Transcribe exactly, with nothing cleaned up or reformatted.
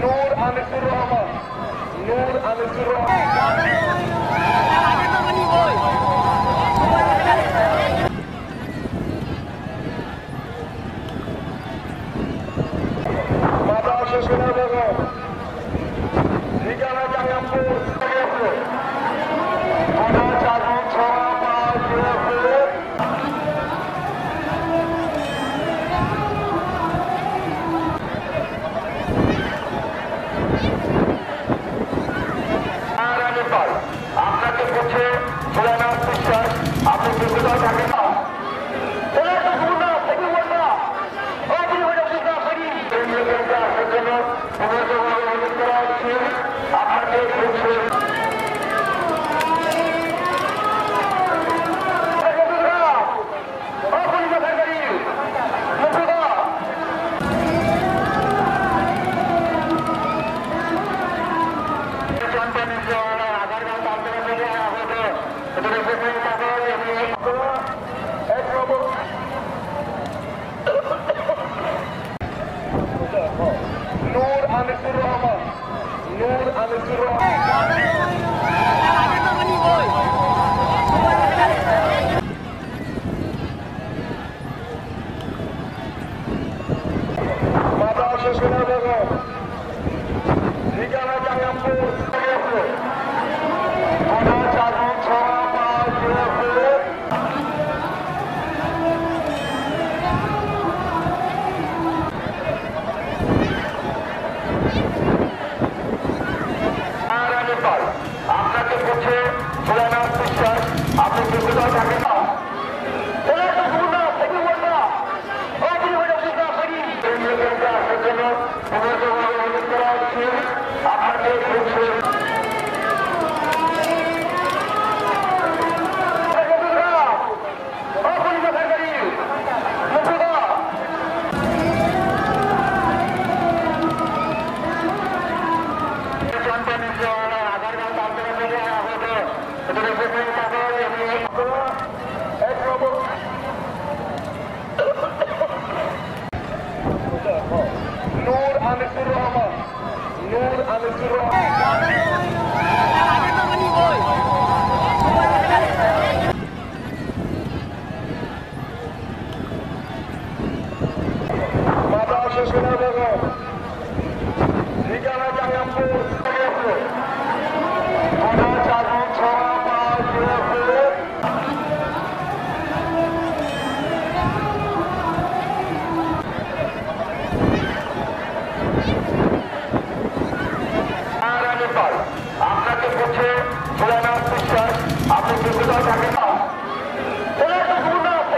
নূর আনিসুর রহমান নূর আনিসুর রহমান মাতা শেষনা বেগম ঠিকানা জাঙ্গামপুর থানা চারু ছয় পাঁচ জিরো আপনাকে বলছে ভোলানাথ বিশ্বাস আপনি যোগ্যতা থাকেন না আসার জন্য অনুরোধ করা হচ্ছে আপনাকে বলছে নূর আনিসুর রহমান নূর আনিসুর রহমান মাতা শেষনা বেগম ঠিকানা জাঙ্গামপুর থানা চারু ছয় পাঁচ জিরো আপনাকে বলছে ভোলানাথ বিশ্বাস আপনি যোগ্যতা থাকেন না আসার জন্য অনুরোধ করা হচ্ছে আপনাকে বলছে নূর আনিসুর রহমান নূর আনিসুর রহমান মাতা শেষনা বেগম